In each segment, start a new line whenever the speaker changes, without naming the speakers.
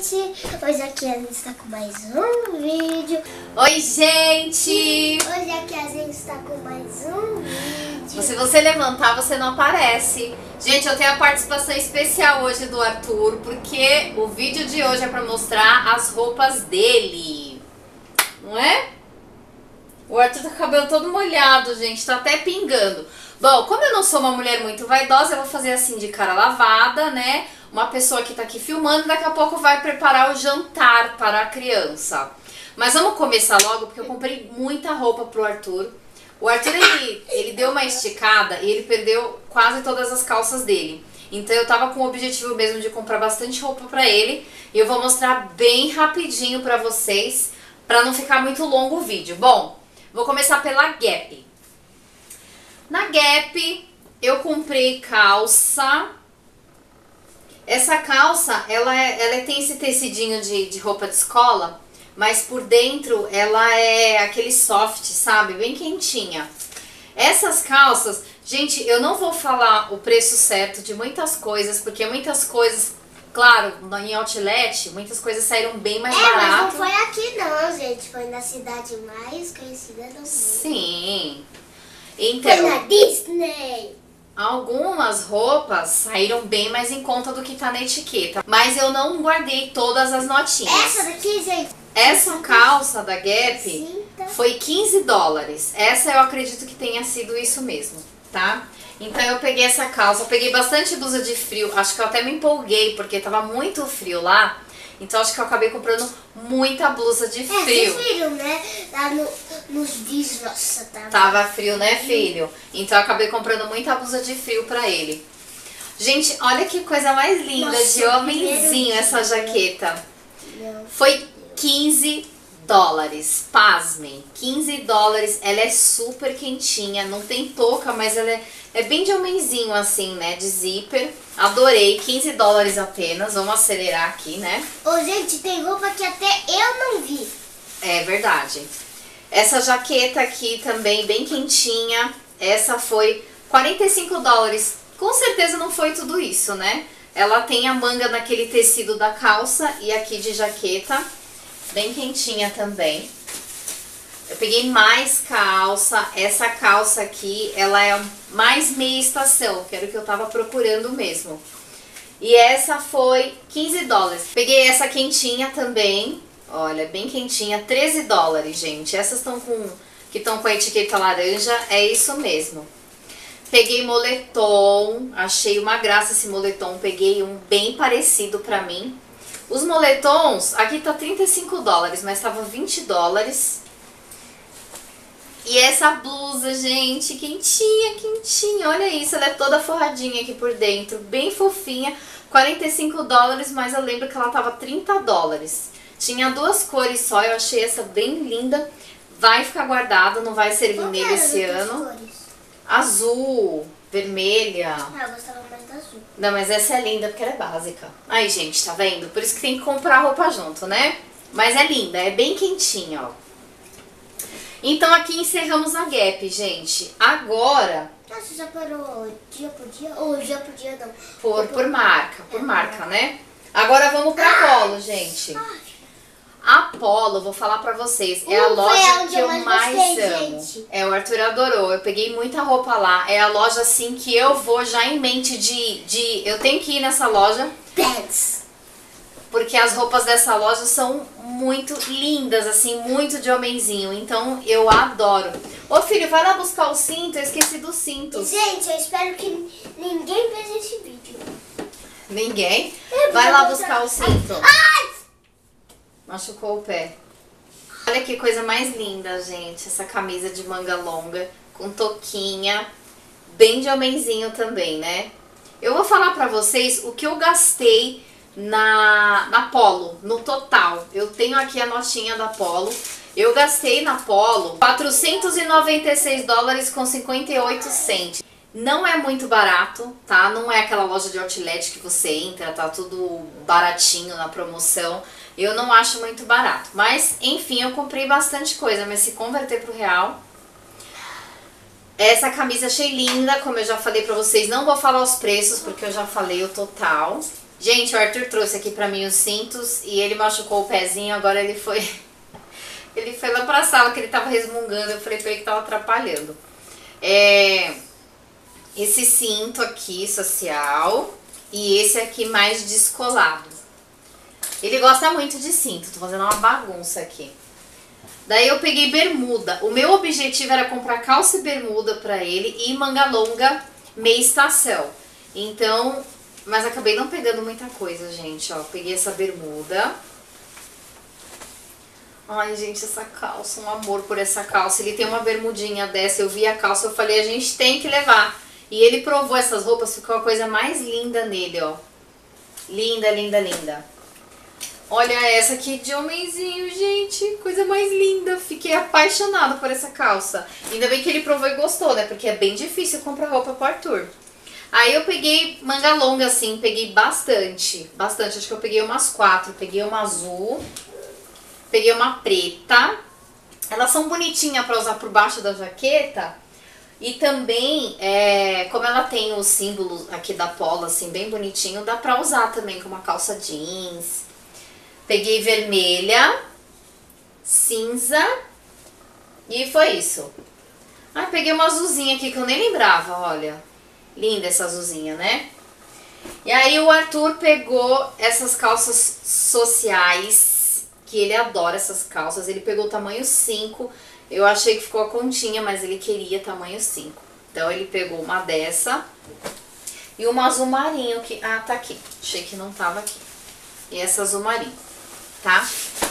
gente! Hoje aqui a gente está com mais um vídeo.
Oi, gente!
Hoje aqui a gente está com mais um vídeo.
Se você levantar, você não aparece. Gente, eu tenho a participação especial hoje do Arthur, porque o vídeo de hoje é pra mostrar as roupas dele. Não é? O Arthur tá com o cabelo todo molhado, gente, tá até pingando. Bom, como eu não sou uma mulher muito vaidosa, eu vou fazer assim de cara lavada, né? Uma pessoa que tá aqui filmando, daqui a pouco vai preparar o jantar para a criança. Mas vamos começar logo, porque eu comprei muita roupa pro Arthur. O Arthur, ele deu uma esticada e ele perdeu quase todas as calças dele. Então eu tava com o objetivo mesmo de comprar bastante roupa pra ele. E eu vou mostrar bem rapidinho pra vocês, pra não ficar muito longo o vídeo. Bom, vou começar pela Gap. Na Gap eu comprei calça. Essa calça, ela tem esse tecidinho de roupa de escola, mas por dentro ela é aquele soft, sabe? Bem quentinha. Essas calças, gente, eu não vou falar o preço certo de muitas coisas, porque muitas coisas, claro, em outlet, muitas coisas saíram bem mais barato.
Mas não foi aqui não, gente. Foi na cidade mais conhecida do mundo.
Sim. Então,
foi na Disney.
Algumas roupas saíram bem mais em conta do que tá na etiqueta, mas eu não guardei todas as notinhas.
Essa daqui, gente.
Essa calça da Gap
Cinta.
foi 15 dólares. Essa eu acredito que tenha sido isso mesmo, tá? Então eu peguei essa calça, eu peguei bastante blusa de frio. Acho que eu até me empolguei porque tava muito frio lá. Então acho que eu acabei comprando muita blusa de frio.
Vocês viram, né? Lá nos vídeos, nossa,
tava frio, né, filho? Então eu acabei comprando muita blusa de frio pra ele. Gente, olha que coisa mais linda,
nossa,
de homenzinho essa jaqueta. Foi 15 dólares, pasmem, 15 dólares. Ela é super quentinha, não tem touca, mas ela é bem de homenzinho assim, né, de zíper. Adorei, 15 dólares apenas. Vamos acelerar aqui, né?
Ô, gente, tem roupa que até eu não vi.
É verdade. Essa jaqueta aqui também, bem quentinha. Essa foi 45 dólares. Com certeza não foi tudo isso, né? Ela tem a manga naquele tecido da calça e aqui de jaqueta. Bem quentinha também. Eu peguei mais calça. Essa calça aqui, ela é mais meia estação, que era o que eu tava procurando mesmo. E essa foi 15 dólares. Peguei essa quentinha também. Olha, bem quentinha, 13 dólares, gente. Essas que estão com a etiqueta laranja, é isso mesmo. Peguei moletom, achei uma graça esse moletom. Peguei um bem parecido pra mim. Os moletons, aqui tá 35 dólares, mas tava 20 dólares. E essa blusa, gente, quentinha, quentinha. Olha isso, ela é toda forradinha aqui por dentro, bem fofinha. 45 dólares, mas eu lembro que ela tava 30 dólares. Tinha duas cores só, eu achei essa bem linda. Vai ficar guardada, não vai servir nele esse ano.
Cores?
Azul, vermelha.
Ah, eu gostava mais da azul.
Não, mas essa é linda porque ela é básica. Aí, gente, tá vendo? Por isso que tem que comprar roupa junto, né? Mas é linda, é bem quentinha, ó. Então aqui encerramos a Gap, gente. Agora...
Você já parou dia por dia? Ou dia por dia não?
Por marca, né? Agora vamos pra Polo, gente. A Polo, vou falar pra vocês, é a loja que eu mais amo.
Gente.
É, o Arthur adorou, eu peguei muita roupa lá. É a loja, assim, que eu vou já em mente eu tenho que ir nessa loja.
Pants.
Porque as roupas dessa loja são muito lindas, assim, muito de homenzinho. Então, eu adoro. Ô, filho, vai lá buscar o cinto. Eu esqueci do cinto.
Gente, eu espero que ninguém veja esse vídeo.
Ninguém? Vai lá buscar o cinto.
Ai!
Machucou o pé. Olha que coisa mais linda, gente. Essa camisa de manga longa, com toquinha. Bem de homenzinho também, né? Eu vou falar pra vocês o que eu gastei na Polo, no total. Eu tenho aqui a notinha da Polo. Eu gastei na Polo 496 dólares com 58 cents. Não é muito barato, tá? Não é aquela loja de outlet que você entra, tá tudo baratinho na promoção. Eu não acho muito barato. Mas, enfim, eu comprei bastante coisa, mas se converter pro real... Essa camisa achei linda, como eu já falei pra vocês. Não vou falar os preços, porque eu já falei o total. Gente, o Arthur trouxe aqui pra mim os cintos e ele machucou o pezinho, agora ele foi lá pra sala que ele tava resmungando, eu falei pra ele que tava atrapalhando. Esse cinto aqui, social, e esse aqui mais descolado. Ele gosta muito de cinto, tô fazendo uma bagunça aqui. Daí eu peguei bermuda. O meu objetivo era comprar calça e bermuda pra ele e manga longa meia estação. Então, mas acabei não pegando muita coisa, gente, ó. Peguei essa bermuda. Ai, gente, essa calça, um amor por essa calça. Ele tem uma bermudinha dessa, eu vi a calça, eu falei, a gente tem que levar. E ele provou essas roupas, ficou a coisa mais linda nele, ó. Linda, linda, linda. Olha essa aqui de homenzinho, gente. Coisa mais linda. Fiquei apaixonada por essa calça. Ainda bem que ele provou e gostou, né? Porque é bem difícil comprar roupa pro Arthur. Aí eu peguei manga longa, assim. Peguei bastante. Bastante. Acho que eu peguei umas 4. Peguei uma azul. Peguei uma preta. Elas são bonitinhas pra usar por baixo da jaqueta. E também, como ela tem o símbolo aqui da Polo, assim, bem bonitinho, dá pra usar também com uma calça jeans. Peguei vermelha, cinza e foi isso. Ah, peguei uma azulzinha aqui que eu nem lembrava, olha. Linda essa azulzinha, né? E aí o Arthur pegou essas calças sociais, que ele adora essas calças. Ele pegou o tamanho 5. Eu achei que ficou a continha, mas ele queria tamanho 5. Então ele pegou uma dessa e uma azul marinho que... Ah, tá aqui. Achei que não tava aqui. E essa azul marinho, tá?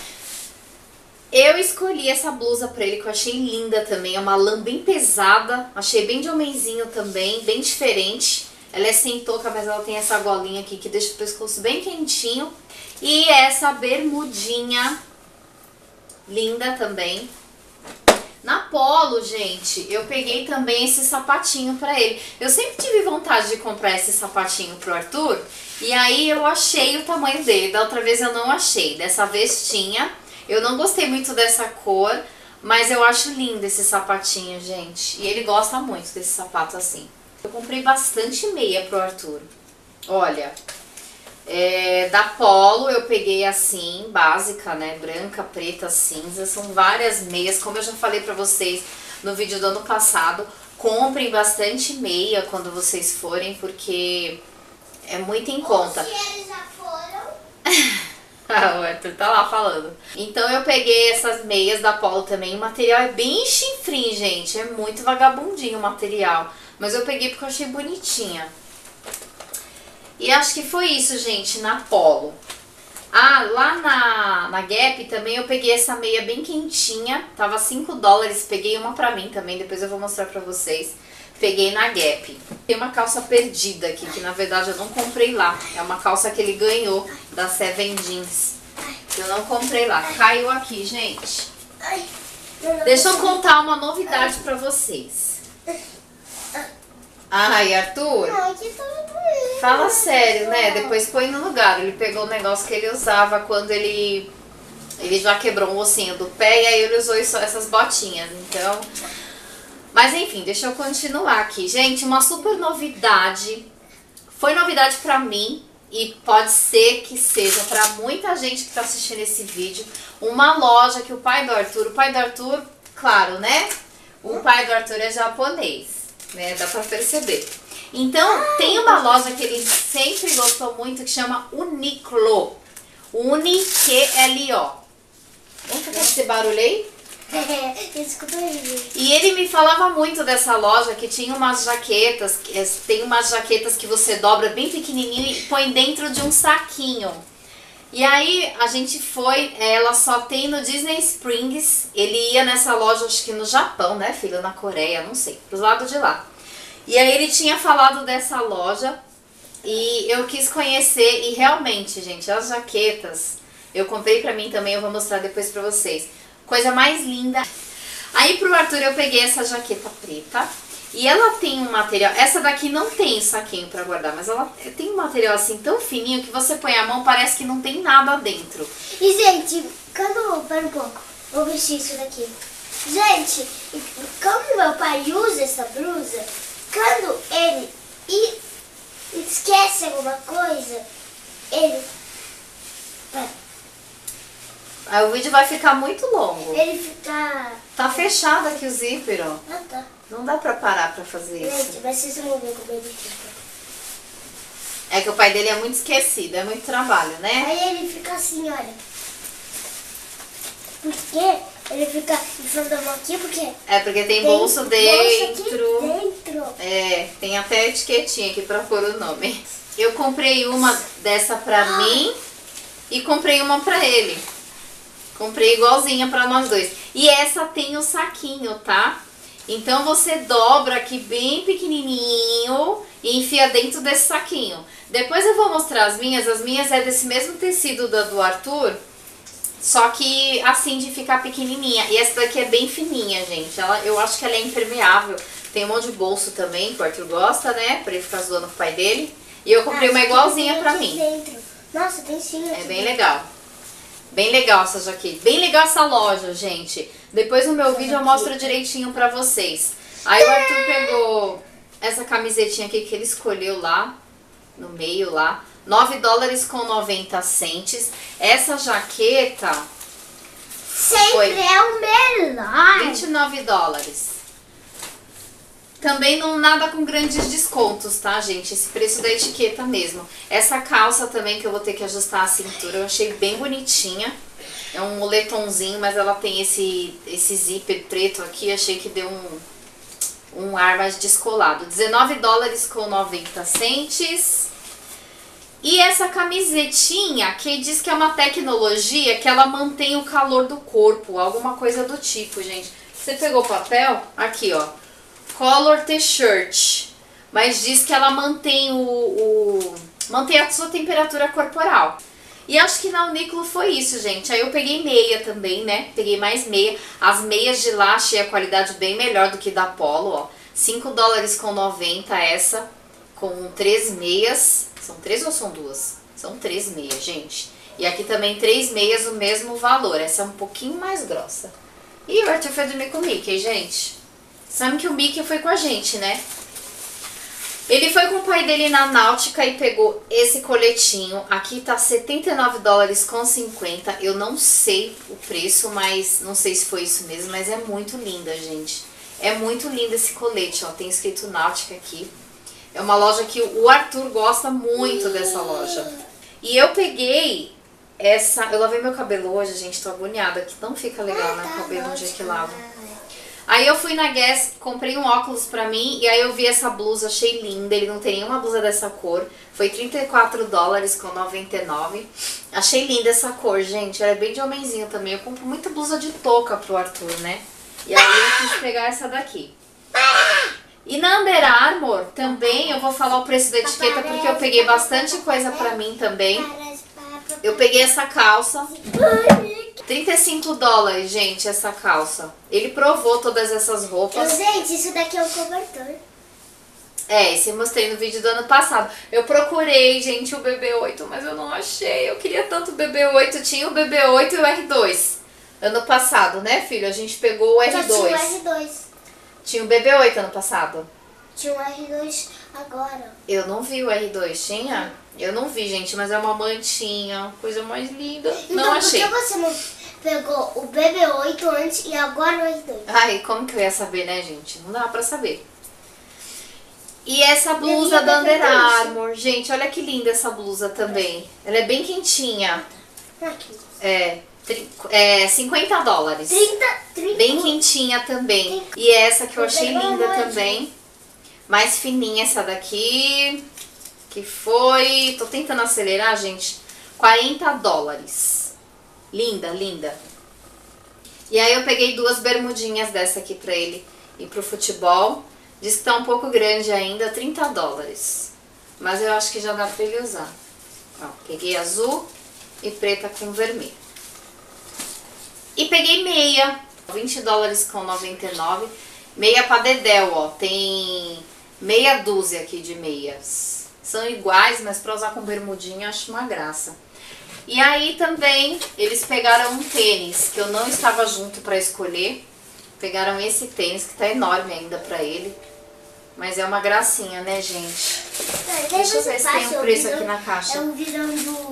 Eu escolhi essa blusa pra ele que eu achei linda também. É uma lã bem pesada. Achei bem de homenzinho também, bem diferente. Ela é sem touca, mas ela tem essa golinha aqui que deixa o pescoço bem quentinho. E essa bermudinha linda também. Na Polo, gente, eu peguei também esse sapatinho pra ele. Eu sempre tive vontade de comprar esse sapatinho pro Arthur. E aí eu achei o tamanho dele. Da outra vez eu não achei. Dessa vez tinha. Eu não gostei muito dessa cor, mas eu acho lindo esse sapatinho, gente. E ele gosta muito desse sapato assim. Eu comprei bastante meia pro Arthur. Olha, da Polo eu peguei assim, básica, né? Branca, preta, cinza. São várias meias, como eu já falei pra vocês no vídeo do ano passado. Comprem bastante meia quando vocês forem, porque é muito em conta.
Se eles já foram...
O Arthur tá lá falando. Então eu peguei essas meias da Polo também. O material é bem chinfrim, gente. É muito vagabundinho o material. Mas eu peguei porque eu achei bonitinha. E acho que foi isso, gente, na Polo. Ah, lá na Gap também eu peguei essa meia bem quentinha. Tava $5. Peguei uma pra mim também. Depois eu vou mostrar pra vocês. Peguei na Gap. Tem uma calça perdida aqui, que na verdade eu não comprei lá. É uma calça que ele ganhou da Seven Jeans. Eu não comprei lá. Caiu aqui, gente. Deixa eu contar uma novidade pra vocês. Ai, Arthur, fala sério, né? Depois põe no lugar. Ele pegou o negócio que ele usava quando ele já quebrou um ossinho do pé e aí ele usou só essas botinhas. Então... Mas enfim, deixa eu continuar aqui. Gente, uma super novidade. Foi novidade pra mim e pode ser que seja pra muita gente que tá assistindo esse vídeo. Uma loja que o pai do Arthur, claro, né? O pai do Arthur é japonês, né? Dá pra perceber. Então, tem uma loja que ele sempre gostou muito que chama Uniqlo. Uniqlo. Vamos fazer esse barulho aí? E ele me falava muito dessa loja que tinha umas jaquetas, tem umas jaquetas que você dobra bem pequenininho e põe dentro de um saquinho. E aí a gente foi, ela só tem no Disney Springs, ele ia nessa loja acho que no Japão, né filho, na Coreia, não sei, pros lados de lá. E aí ele tinha falado dessa loja e eu quis conhecer e realmente, gente, as jaquetas eu comprei pra mim também, eu vou mostrar depois pra vocês. Coisa mais linda. Aí pro Arthur eu peguei essa jaqueta preta. E ela tem um material... Essa daqui não tem saquinho pra guardar. Mas ela tem um material assim tão fininho que você põe a mão parece que não tem nada dentro.
E gente, pera um pouco. Vou vestir isso daqui. Gente, como meu pai usa essa blusa, quando ele esquece alguma coisa, Ele... Pera.
Aí o vídeo vai ficar muito longo.
Ele fica...
Tá fechado aqui o zíper, ó.
Ah, tá.
Não dá pra parar pra fazer isso.
Gente, mas vocês vão ver como ele fica.
É que o pai dele é muito esquecido, é muito trabalho, né?
Aí ele fica assim, olha. Porque ele fica enfiando a mão aqui, porque...
É porque tem bolso dentro.
Bolso aqui dentro.
É, tem até etiquetinha aqui pra pôr o nome. Eu comprei uma dessa pra mim e comprei uma pra ele. Comprei igualzinha pra nós dois. E essa tem o saquinho, tá? Então você dobra aqui bem pequenininho e enfia dentro desse saquinho. Depois eu vou mostrar as minhas. As minhas é desse mesmo tecido do Arthur, só que assim de ficar pequenininha. E essa daqui é bem fininha, gente. Eu acho que ela é impermeável. Tem um monte de bolso também, que o Arthur gosta, né? Pra ele ficar zoando com o pai dele. E eu comprei uma igualzinha pra mim.
Dentro. Nossa, tem sim.
É bem legal. Bem legal essa jaqueta. Bem legal essa loja, gente. Depois no meu vídeo eu mostro direitinho pra vocês. Aí o Arthur pegou essa camisetinha aqui que ele escolheu lá, no meio lá. $9,90. Essa jaqueta
sempre
foi
é o melhor.
$29. Também não nada com grandes descontos, tá, gente? Esse preço da etiqueta mesmo. Essa calça também que eu vou ter que ajustar a cintura, eu achei bem bonitinha. É um moletomzinho, mas ela tem esse zíper preto aqui, achei que deu um ar mais descolado. $19,90. E essa camisetinha que diz que é uma tecnologia que ela mantém o calor do corpo, alguma coisa do tipo, gente. Você pegou o papel? Aqui, ó. Color T-shirt, mas diz que ela mantém mantém a sua temperatura corporal. E acho que na Uniqlo foi isso, gente. Aí eu peguei meia também, né? Peguei mais meia. As meias de lá achei a qualidade bem melhor do que da Polo, ó. $5,90 essa, com 3 meias. São 3 ou são 2? São 3 meias, gente. E aqui também 3 meias, o mesmo valor. Essa é um pouquinho mais grossa. E o Arthur foi dormir com o Mickey, gente. Sabe que o Mickey foi com a gente, né? Ele foi com o pai dele na Náutica e pegou esse coletinho. Aqui tá $79,50. Eu não sei o preço, mas não sei se foi isso mesmo, mas é muito linda, gente. É muito lindo esse colete, ó. Tem escrito Náutica aqui. É uma loja que o Arthur gosta muito dessa loja. E eu peguei essa... Eu lavei meu cabelo hoje, gente. Tô agoniada, que não fica legal, né? O cabelo no dia que lava. Aí eu fui na Guess, comprei um óculos pra mim e aí eu vi essa blusa, achei linda. Ele não tem nenhuma blusa dessa cor. Foi $34,99. Achei linda essa cor, gente. Ela é bem de homenzinho também. Eu compro muita blusa de touca pro Arthur, né? E aí eu quis pegar essa daqui. E na Under Armour também eu vou falar o preço da etiqueta porque eu peguei bastante coisa pra mim também. Eu peguei essa calça. $35, gente, essa calça. Ele provou todas essas roupas.
Gente, isso daqui é um cobertor.
É, esse eu mostrei no vídeo do ano passado. Eu procurei, gente, o BB8, mas eu não achei. Eu queria tanto o BB8. Tinha o BB8 e o R2. Ano passado, né, filho? A gente pegou o R2.
Só tinha o R2.
Tinha o BB8 ano passado.
Tinha o R2 agora.
Eu não vi o R2, tinha? Eu não vi, gente, mas é uma mantinha, coisa mais linda.
Então,
não achei.
Por que você não pegou o BB8 antes e agora o R2?
Ai, como que eu ia saber, né, gente? Não dá pra saber. E essa blusa da Under Armour. Gente, olha que linda essa blusa também. Ela é bem quentinha.
Aqui.
É $50.
30.
Bem quentinha também. E essa que eu achei linda também. Mais fininha essa daqui. Que foi... Tô tentando acelerar, gente. $40. Linda, linda. E aí eu peguei 2 bermudinhas dessa aqui pra ele ir pro futebol. Diz que tá um pouco grande ainda, $30. Mas eu acho que já dá pra ele usar. Ó, peguei azul e preta com vermelho. E peguei meia, $20,99. Meia pra dedéu, ó. Tem meia dúzia aqui de meias. São iguais, mas pra usar com bermudinha acho uma graça. E aí também eles pegaram um tênis que eu não estava junto pra escolher. Pegaram esse tênis que tá enorme ainda pra ele. Mas é uma gracinha, né, gente? Deixa eu ver se tem um preço aqui na caixa.
É um vidão do...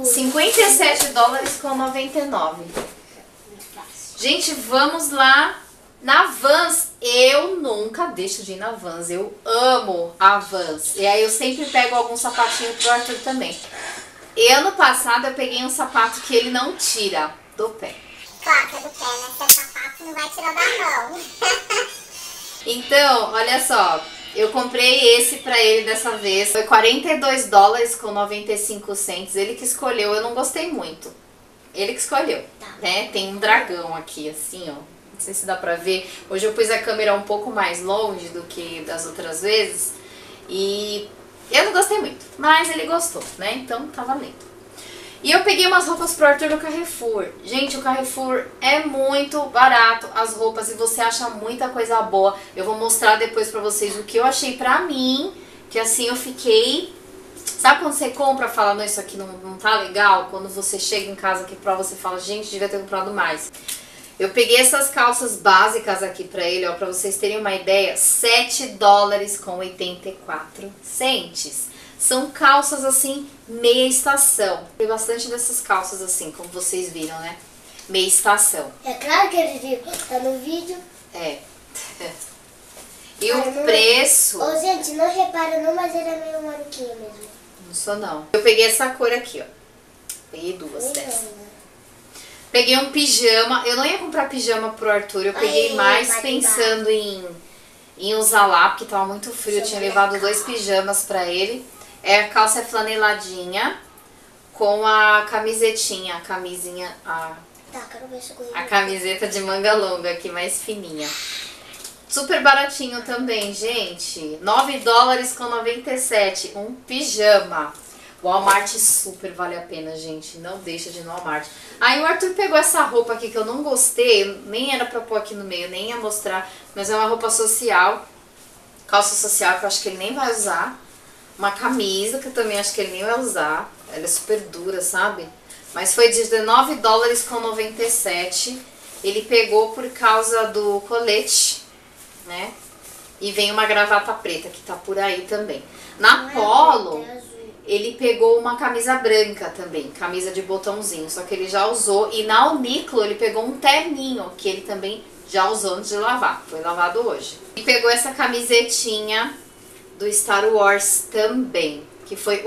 $57,99. Gente, vamos lá na Vans. Eu nunca deixo de ir na Vans. Eu amo a Vans. E aí eu sempre pego algum sapatinho pro Arthur também. E ano passado eu peguei um sapato que ele não tira do pé.
Claro que é do pé, né? Esse sapato não vai tirar da mão.
Então, olha só. Eu comprei esse pra ele dessa vez. Foi $42,95. Ele que escolheu. Eu não gostei muito. Ele que escolheu, né? Tem um dragão aqui, assim, ó. Não sei se dá pra ver. Hoje eu pus a câmera um pouco mais longe do que das outras vezes. E eu não gostei muito. Mas ele gostou, né? Então tá valendo. E eu peguei umas roupas pro Arthur no Carrefour. Gente, o Carrefour é muito barato as roupas e você acha muita coisa boa. Eu vou mostrar depois pra vocês o que eu achei pra mim. Que assim eu fiquei... Sabe quando você compra e fala, não, isso aqui não tá legal? Quando você chega em casa aqui pra você fala, gente, devia ter comprado mais. Eu peguei essas calças básicas aqui pra ele, ó, pra vocês terem uma ideia, $7,84. São calças assim, meia estação. Tem bastante dessas calças assim, como vocês viram, né? Meia estação.
É claro que ele tá no vídeo.
É. E o preço...
Ô, gente, não repara não, mas ele é meio maluquinho mesmo.
Não sou não. Eu peguei essa cor aqui, ó. Peguei duas dessas. Peguei um pijama. Eu não ia comprar pijama pro Arthur. Eu peguei mais pensando em usar lá, porque tava muito frio. Eu tinha levado 2 pijamas pra ele. A calça é flaneladinha com a camisetinha, a camisinha, a camiseta de manga longa aqui, mais fininha. Super baratinho também, gente. $9,97. Um pijama. O Walmart super vale a pena, gente. Não deixa de ir no Walmart. Aí o Arthur pegou essa roupa aqui que eu não gostei. Nem era pra pôr aqui no meio, nem ia mostrar. Mas é uma roupa social. Calça social que eu acho que ele nem vai usar. Uma camisa que eu também acho que ele nem vai usar. Ela é super dura, sabe? Mas foi de $19,97. Ele pegou por causa do colete, né? E vem uma gravata preta que tá por aí também. Na Polo, ele pegou uma camisa branca também, camisa de botãozinho, só que ele já usou. E na Uniqlo ele pegou um terninho, que ele também já usou antes de lavar, foi lavado hoje. E pegou essa camisetinha do Star Wars também, que foi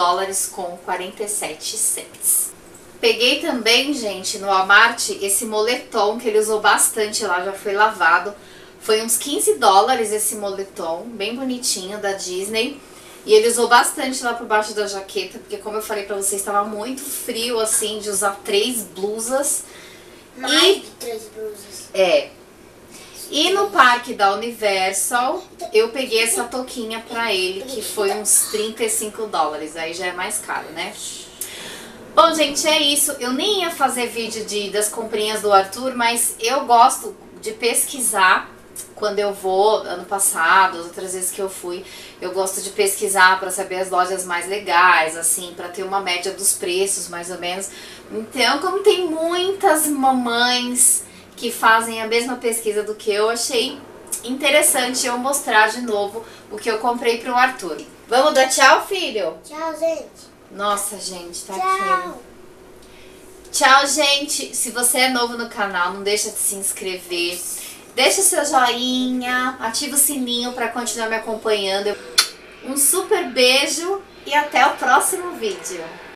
$8,47. Peguei também, gente, no Walmart, esse moletom que ele usou bastante lá, já foi lavado. Foi uns $15 esse moletom, bem bonitinho, da Disney. E ele usou bastante lá por baixo da jaqueta, porque como eu falei pra vocês, estava muito frio, assim, de usar 3 blusas.
Mais de 3 blusas.
É. E no parque da Universal, eu peguei essa touquinha pra ele, que foi uns $35. Aí já é mais caro, né? Bom, gente, é isso. Eu nem ia fazer vídeo das comprinhas do Arthur, mas eu gosto de pesquisar. Quando eu vou, ano passado, as outras vezes que eu fui, eu gosto de pesquisar para saber as lojas mais legais, assim, para ter uma média dos preços, mais ou menos. Então, como tem muitas mamães que fazem a mesma pesquisa do que eu, achei interessante eu mostrar de novo o que eu comprei pro Arthur. Vamos dar tchau, filho?
Tchau, gente.
Nossa, gente, tá
Tchau.
aqui. Tchau, gente. Se você é novo no canal, não deixa de se inscrever. Deixa o seu joinha, ativa o sininho para continuar me acompanhando. Um super beijo e até o próximo vídeo.